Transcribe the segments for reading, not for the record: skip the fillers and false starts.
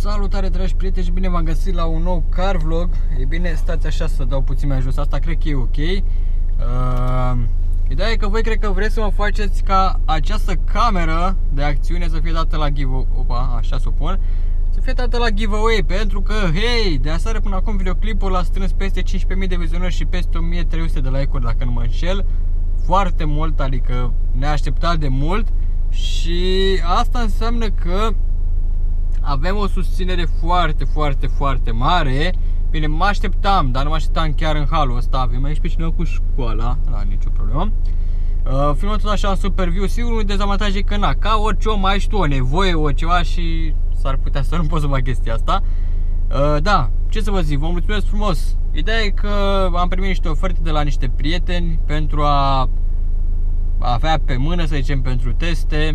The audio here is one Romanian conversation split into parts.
Salutare dragi prieteni și bine v-am găsit la un nou car vlog. E bine, stați așa să dau puțin mai jos, asta cred că e ok. Ideea e că voi cred că vreți să mă faceți ca această cameră de acțiune să fie dată la giveaway, așa supun, să fie dată la giveaway, pentru că, hei, de aseară până acum videoclipul a strâns peste 15.000 de vizionări și peste 1.300 de like-uri, dacă nu mă înșel. Foarte mult, adică neașteptat de mult. Și asta înseamnă că avem o susținere foarte mare. Bine, mă așteptam, dar nu mă așteptam chiar în halul ăsta. Avem aici pe cineva cu școala, nicio problemă. Filmăm tot așa în super view. Sigur, un dezavantaj e că ca orice om mai ai și tu o nevoie, o ceva și s-ar putea să nu pot să fac chestia asta. Da, ce să vă zic, vă mulțumesc frumos. Ideea e că am primit niște oferte de la niște prieteni pentru a avea pe mână, să zicem, pentru teste,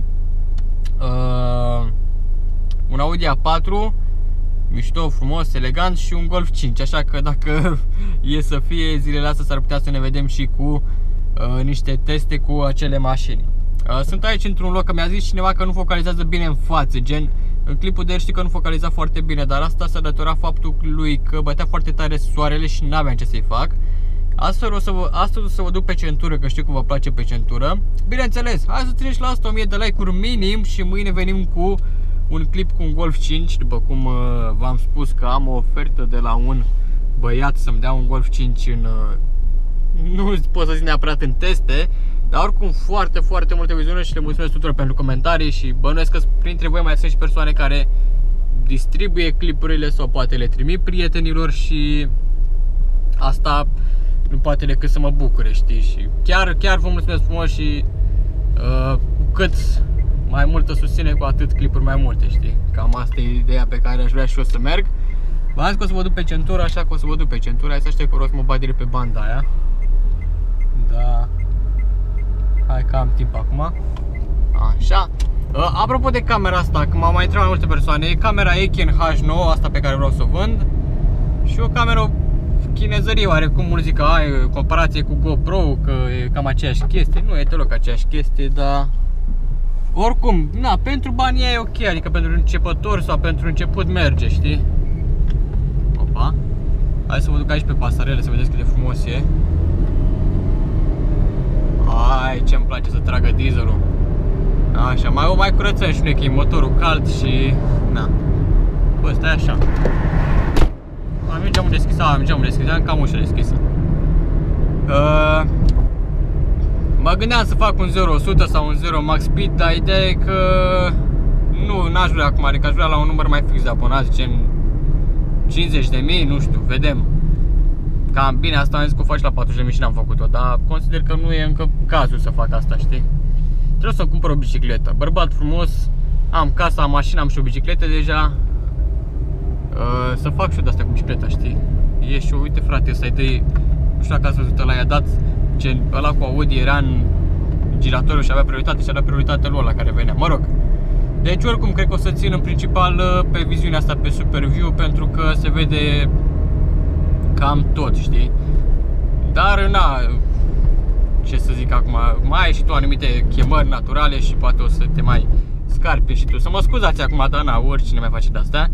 un Audi A4 mișto, frumos, elegant și un Golf 5. Așa că dacă e să fie zilele astea, s-ar putea să ne vedem și cu niște teste cu acele mașini. Sunt aici într-un loc, că mi-a zis cineva că nu focalizează bine în față, gen în clipul de el știi că nu focaliza foarte bine, dar asta se datora faptului că bătea foarte tare soarele și n-aveam ce să-i fac. Astăzi o să vă duc pe centură, că știu că vă place pe centură. Bineînțeles, hai să țineți la asta 1000 de like-uri minim și mâine venim cu un clip cu un Golf 5. După cum v-am spus că am o ofertă de la un băiat să-mi dea un Golf 5 în... nu pot să zic neapărat în teste, dar oricum foarte multe viziuni și le mulțumesc tuturor pentru comentarii și bănuiesc că printre voi mai sunt și persoane care distribuie clipurile sau poate le trimit prietenilor și asta nu poate decât să mă bucure, știi? Și chiar vă mulțumesc frumos și cu cât mai multă susține, cu atât clipuri mai multe, știi? Cam asta e ideea pe care aș vrea și eu să merg. V-am zis că o să vă duc pe centură, așa că o să vă duc pe centură. Hai să aștept că vreau să mă bat direct pe banda aia. Da. Hai că am timp acum. Așa. Apropo de camera asta, că m-au mai întrebat mai multe persoane, e camera Aiken H9, asta pe care vreau să o vând. Și o cameră chinezărie, oarecum mulți zic că ai comparație cu GoPro, că e cam aceeași chestie. Nu e deloc aceeași chestie, dar oricum, pentru banii e ok, adică pentru începători sau pentru început merge, știi? Opa. Hai să vă duc aici pe pasarele să vedeți cât de frumos e. Ai, ce-mi place să tragă dieselul. Așa, mai curățăm și noi că e motorul cald și... Bă, stai așa. Am geamul deschis, am cam ușa deschisă. Mă gândeam să fac un 0-100 sau un 0 max speed, dar ideea e că n-aș vrea acum, adică aș vrea la un număr mai fix de abonați, gen 50.000, nu știu, vedem. Cam bine, asta am zis că o faci la 40.000 și n-am făcut-o, dar consider că nu e încă cazul să fac asta, știi? Trebuie să cumpăr o bicicletă, bărbat frumos, am casa, am mașină, am și o bicicletă deja. Să fac și eu de-astea cu bicicleta, știi? E și uite frate, ăsta-i de... Nu știu dacă ați văzut, ăla i-a dat, gen, ăla cu Audi era în giratoriu și avea prioritate și avea prioritatea lui la care venea, mă rog. Deci oricum cred că o să țin în principal pe viziunea asta pe super view, pentru că se vede cam tot, știi? Dar ce să zic acum, mai ai și tu anumite chemări naturale și poate o să te mai scarpi și tu. Să mă scuzați acum, dar oricine mai face de-astea.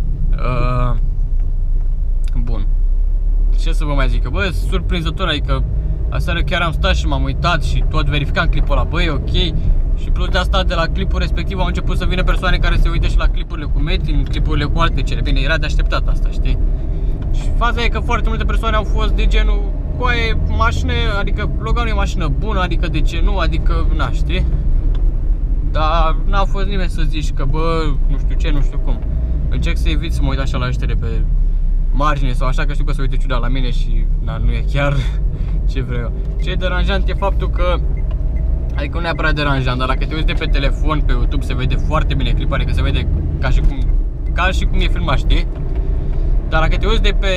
Bun. Ce să vă mai zic, bă, surprinzător, adică aseară chiar am stat și m-am uitat și tot verificam clipul ăla, băi, ok. Și plus de asta, de la clipul respectiv au început să vină persoane care se uită și la clipurile cu Metin, clipurile cu alte cele. Bine, era de așteptat asta, știi? Și faza e că foarte multe persoane au fost de genul, coaie, mașină, adică Logan e mașină bună, adică de ce nu, adică, știi? Dar n-a fost nimeni să zici că, bă, nu știu ce, nu știu cum. Încerc să evit să mă uit așa la ăștia de pe margine sau așa, că știu că se uite ciudat la mine și nu e chiar ce vreau. Ce e deranjant e faptul că, adică nu neapărat deranjant, dar dacă te uiți de pe telefon, pe YouTube, se vede foarte bine clipul, adică se vede ca și cum e filmat, știi? Dar dacă te uiți de pe...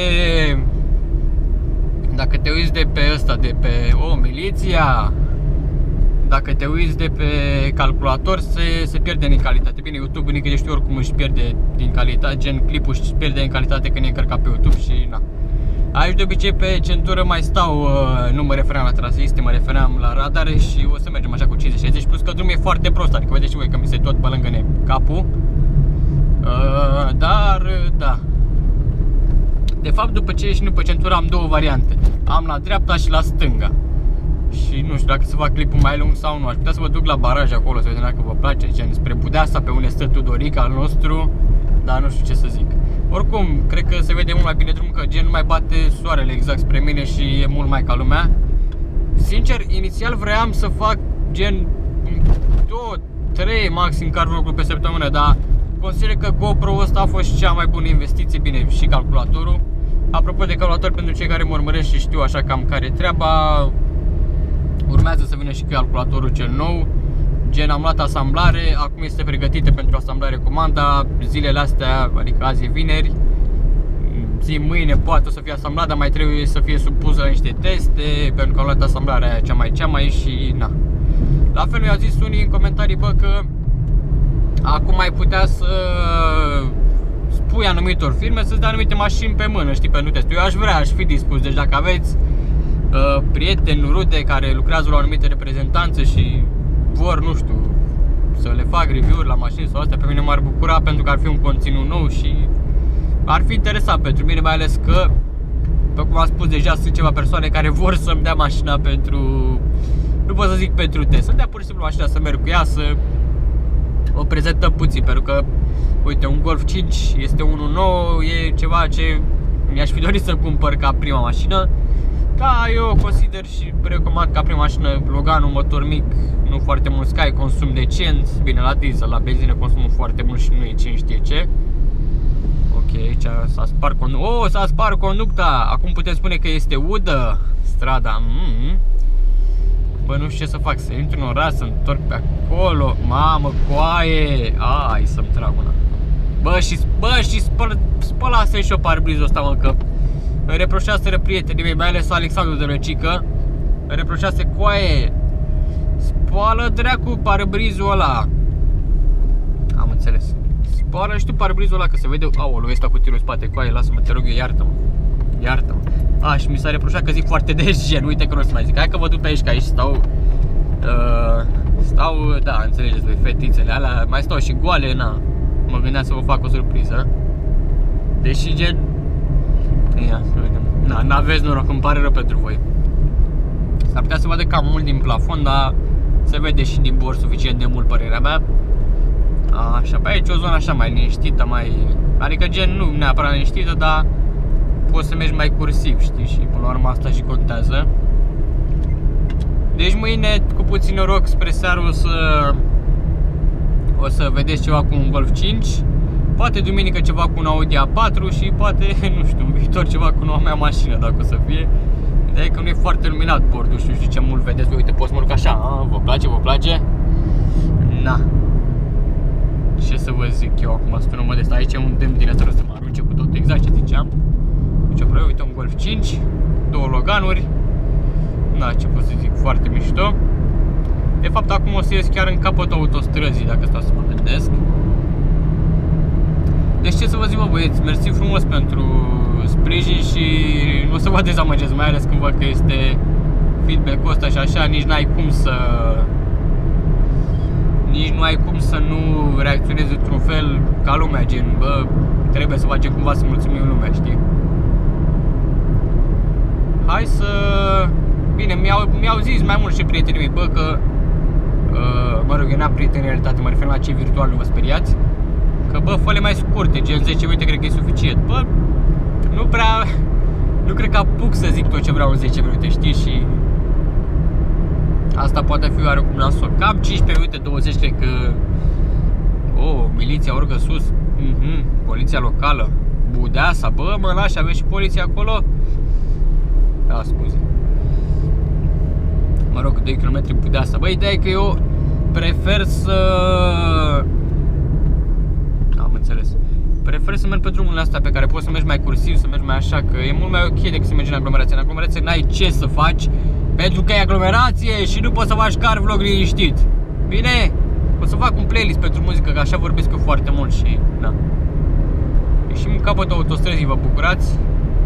ăsta, de pe... miliția... Dacă te uiți de pe calculator, se pierde din calitate. Bine, YouTube, nici de știu oricum își pierde din calitate, gen clipul își pierde din calitate când e încărcat pe YouTube și Aici de obicei pe centură mai stau, nu mă refeream la traseiste, mă refeream la radare și o să mergem așa cu 50-60, plus că drumul e foarte prost, adică vedeți și voi că mi se tot pe lângă capul. Dar De fapt, după ce ieșim după centură am două variante. Am la dreapta și la stânga. Și nu știu dacă să fac clipul mai lung sau nu. Aș putea să vă duc la baraj acolo, să vedem dacă vă place, gen spre Budeasa, pe unde stă Tudorica al nostru. Dar nu știu ce să zic. Oricum, cred că se vede mult mai bine drumul, că gen nu mai bate soarele exact spre mine și e mult mai ca lumea. Sincer, inițial vreau să fac gen 2-3 maxim car vlog pe săptămână, dar consider că GoPro ăsta a fost cea mai bună investiție, bine, și calculatorul. Apropo de calculator, pentru cei care mă urmăresc și știu așa cam care e treaba, urmează să vină și calculatorul cel nou. Gen, am luat asamblare, acum este pregătită pentru asamblare comanda. Zilele astea, adică azi e vineri, zi mâine poate o să fie asamblat, dar mai trebuie să fie supusă la niște teste, pentru că am luat asamblarea aia cea mai și na. La fel mi-au zis unii în comentarii, bă, că acum ai putea să spui anumitor firme să-ți dea anumite mașini pe mână, știi, pentru test. Eu aș fi dispus, deci dacă aveți prieteni, rude care lucrează la o anumită reprezentanță și vor, nu știu, să le fac review-uri la mașini sau astea, pe mine m-ar bucura, pentru că ar fi un conținut nou și ar fi interesant pentru mine, mai ales că, după cum am spus deja, sunt ceva persoane care vor să-mi dea mașina pentru, nu pot să zic pentru test, să-mi dea pur și simplu mașina, să merg cu ea, să o prezentăm puțin, pentru că, uite, un Golf 5 este unul nou, e ceva ce mi-aș fi dorit să cumpăr ca prima mașină. Da, eu consider și recomand ca prima mașină Logan, un motor mic, nu foarte mult Sky, consum decent, bine, la diesel, la benzină consumul foarte mult și nu e cine știe ce. Ok, aici s-a spart conducta. Oh, s-a spart conducta! Acum putem spune că este udă strada. Bă, nu știu ce să fac, să intru în oraș, să întorc pe acolo. Mamă, coaie! Ai să-mi trag una. Bă, și spălasem și eu parbrizul ăsta, mă, că îmi reproșeaseră prietenii mei, mai ales Alexandru de Răcică. Îmi reproșease, coaie, spală dracu parbrizul ăla. Am înțeles. Spală și tu parbrizul ăla, că se vede. Aoleu, ăsta cu tirul în spate, coaie, lasă-mă, te rog eu, iartă-mă. Iartă-mă. Și mi s-a reproșat că zic foarte des, gen, uite că nu o să mai zic. Hai că vă duc pe aici, că aici stau, da, înțelegeți voi, fetițele alea, mai stau și goale, na. Mă gândeam să vă fac o surpriză. Deși, gen, ia, să vedem. N-aveți noroc, îmi pare rău pentru voi. S-ar putea să vadă cam mult din plafon, dar se vede și din bord suficient de mult, părerea mea. Așa, pe aici o zonă așa mai liniștită, adică gen nu neapărat liniștită, dar poți să mergi mai cursiv, știi, și până la urmă asta și contează. Deci mâine, cu puțin noroc, spre seară o să vedeți ceva cu un Golf 5. Poate duminică ceva cu un Audi A4 și poate, nu știu, în viitor ceva cu noua mea mașină, dacă o să fie. Ideea e că nu e foarte luminat bordul, știu ce mult vedeți, uite, pot să mă duc așa, vă place? Na. Ce să vă zic eu acum, sună modest, aici e un dâm din asta, să mă arunce cu tot, exact ce ziceam. Uite, un Golf 5, două Loganuri. Na, ce pot să zic, foarte mișto. De fapt, acum o să ies chiar în capătul autostrăzii, dacă stau să mă gândesc. Deci ce să vă zic, bă, băieți, mersi frumos pentru sprijin și nu o să vă dezamăgesc, mai ales când văd că este feedback-ul ăsta și așa, nici n-ai cum să nu reacționezi într-un fel ca lumea, gen, bă, trebuie să facem cumva să mulțumim lumea, știi? Hai să... Bine, mi-au zis mai mult și prietenii mei, bă, că mă rog, eu n-am prieteni în realitate, mă refer la cei virtual, nu vă speriați. Că, bă, fă-le mai scurte, gen 10 minute, cred că e suficient. Bă, nu cred că apuc să zic tot ce vreau în 10 minute, știi? Și asta poate fi oarecum nasol. Cam 15 minute, 20, cred că... miliția urcă sus. Poliția locală. Budeasa, bă, mă lași, aveți și poliția acolo? Da, scuze. Mă rog, 2 km Budeasa. Bă, ideea e că eu prefer să... Am înțeles. Prefer să merg pe drumurile astea pe care poți să mergi mai cursiv, să mergi mai așa, că e mult mai ok decât să mergi în aglomerație. În aglomerație n-ai ce să faci, pentru că e aglomerație și nu poți să faci car vlog liniștit. Bine? O să fac un playlist pentru muzică, că așa vorbesc eu foarte mult și... Da. Ieșim în capătul autostrăzii, vă bucurați?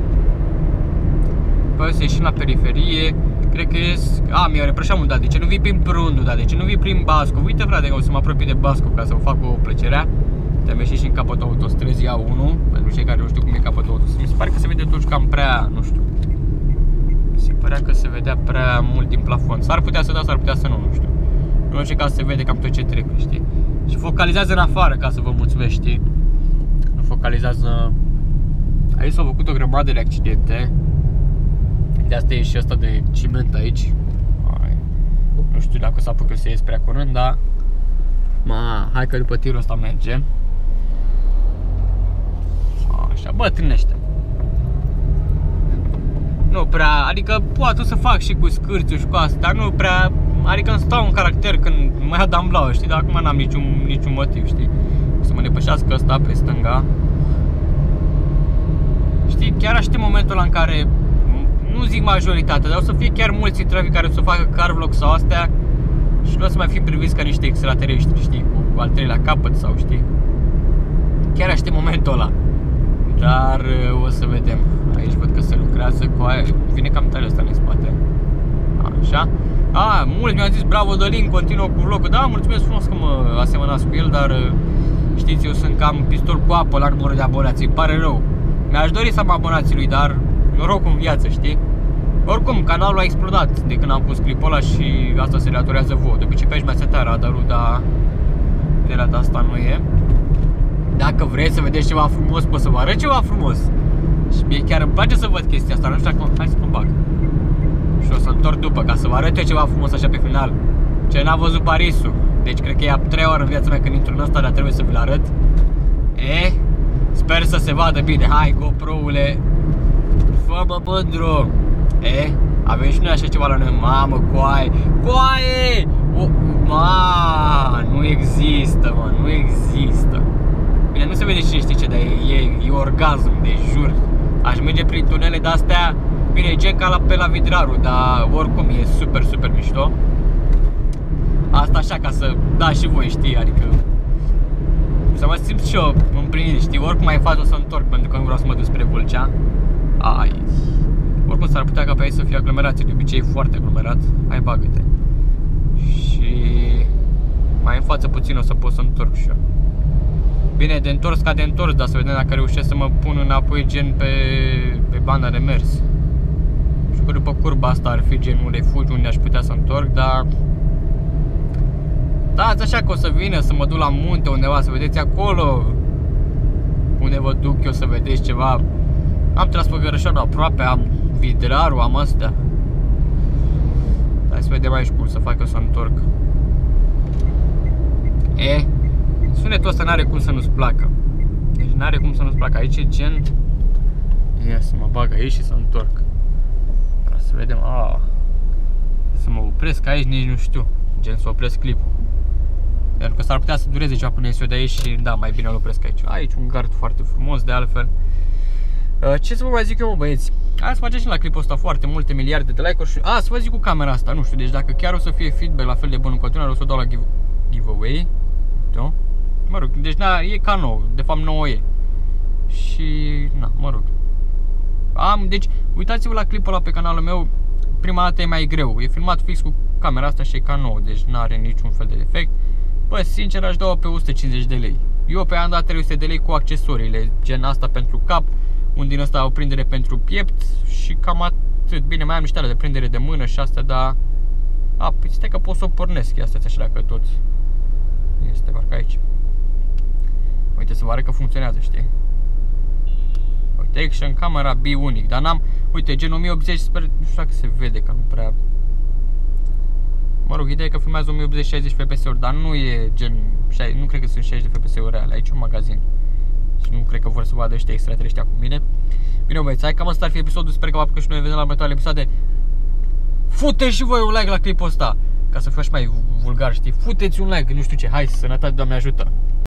Păi o să ieșim la periferie. Cred că ies... mi-au reproșat mult, da, de ce nu vii prin Prundu, da, de ce nu vii prin Bascov? Uite, frate, că o să mă apropii de Bascov ca să vă fac o plăcerea. Te-am ieșit și în capătul autostrăzii A1, pentru cei care nu știu cum e capătul autostrăzii. Mi se pare că se vede totuși cam prea, nu știu. Se părea că se vedea prea mult din plafon. S-ar putea să da, s-ar putea să nu, nu știu. În orice caz se vede cam tot ce trebuie, știi? Și focalizează în afară ca să vă mulțumesc, știi? Nu focalizează... Aici s-au făcut o grămadă de accidente. De asta e și ăsta de ciment aici. Nu știu dacă o să apuc eu să ies prea curând, dar... hai că după tirul ăsta merge. Așa, bătrânește. Nu prea, adică poate să fac și cu scârțul și cu asta, dar nu prea, adică îmi stau în caracter când mă ia Dan Blau, știi, dar acum n-am niciun motiv, știi, să mă depășească ăsta pe stânga. Știi, chiar aștept momentul ăla în care, nu zic majoritatea, dar o să fie chiar mulți în trafic care o să facă car vlog sau astea și nu o să mai fi priviți ca niște extraterestri, știi, cu al treilea capăt sau știi. Chiar aștept momentul ăla. Dar o să vedem. Aici văd că se lucrează cu aia. Vine cam tare ăsta în spate. Așa. Mulți mi-au zis bravo Dălin, continuă cu vlogul. Da, mulțumesc frumos că mă asemănați cu el, dar știți, eu sunt cam pistol cu apă la numărul de abonați. Îmi pare rău. Mi-aș dori să am abonații lui, dar noroc în viață, știi? Oricum, canalul a explodat de când am pus clipul ăla și asta se datorează vouă. De obicei pe aici mi-a setat radarul, dar de data asta nu e. Dacă vreți să vedeți ceva frumos, pot să vă arăt ceva frumos. Și mie chiar îmi place să văd chestia asta, nu știu dacă... Hai să mă bag. Și o să întorc după, ca să vă arăt eu ceva frumos așa pe final. Ce n-a văzut Parisul. Deci cred că e a 3 ori în viața mea când intru în ăsta, dar trebuie să vi-l arăt. Sper să se vadă bine. Hai, GoPro-ule, fă-mă mândru. Avem și noi așa ceva la noi. Mamă, coaie. Coaie! Nu există, mă, nu există. Bine, nu se vede cine știe ce, dar e orgasm, de jur. Aș merge prin tunele de-astea. Bine, e gen ca pe la Vidraru, dar oricum e super, super mișto. Asta așa ca să, da, și voi știi, adică să mă simt și eu împlinit, știi, oricum mai fac o să întorc, pentru că nu vreau să mă duc spre Vâlcea. Oricum s-ar putea ca pe aici să fie aglomerație, de obicei e foarte aglomerat. Hai, bagă-te. Și mai în față puțin o să pot să întorc și eu. Bine, de întors ca de întors, dar să vedem dacă reușesc să mă pun înapoi gen pe banda de mers. Și că după curba asta ar fi gen un refugiu unde aș putea să întorc, dar... Dați așa că o să vină să mă duc la munte undeva, să vedeți acolo unde vă duc eu să vedeți ceva. Am tras pe Gărășanul aproape, am Vidraru, am astea. Hai să vedem aici cum să fac eu să întorc. Sunetul ăsta n-are cum să nu-ți placă. Deci n-are cum să nu-ți placă. Aici e gen... Ia să mă bag aici și să întorc. Să vedem... Să mă opresc aici, nici nu știu. Gen să opresc clipul. Pentru că s-ar putea să dureze ceva până ies eu de aici și da, mai bine îl opresc aici. Aici un gard foarte frumos, de altfel. Ce să vă mai zic eu, mă, băieți? Hai să facem și la clipul ăsta foarte multe miliarde de like-uri și... să vă zic cu camera asta, nu știu, deci dacă chiar o să fie feedback la fel de bun în continuare, o să o dau la giveaway. Uite-o. Mă rog, deci e ca nou, de fapt nouă e. Și, mă rog. Deci, uitați-vă la clipul ăla pe canalul meu. Prima dată e mai greu, e filmat fix cu camera asta și e ca nou, deci n-are niciun fel de defect. Bă, sincer aș da-o pe 150 de lei. Eu pe am dat 300 de lei cu accesoriile, gen asta pentru cap, un din ăsta o prindere pentru piept și cam atât. Bine, mai am niște alea de prindere de mână și astea, dar... Păi stai că pot să o pornesc, ia stai așa dacă tot este parcă aici. Uite, să vă arăt că funcționează, știi? Uite, action camera B-unic, dar n-am... Uite, gen 1080, sper, nu știu dacă se vede, că nu prea... Mă rog, ideea e că filmează 1080-60 fps-uri, dar nu e gen... Nu cred că sunt 60 de fps-uri reale, aici e un magazin. Și nu cred că vor să vadă ăștia extraterestri cu mine. Bine, băieți, hai, cam asta ar fi episodul, sper că vă apucă și noi vedem la următoarele episoade. Futeți și voi un like la clipul ăsta, ca să fiu și mai vulgar, știi? Futeți un like, nu știu ce, hai, sănătate, Doamne ajută!